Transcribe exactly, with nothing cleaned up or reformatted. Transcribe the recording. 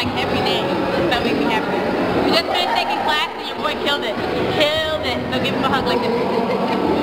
like every day. That makes me happy. We just finished taking class and your boy killed it. Killed it. So give him a hug like this.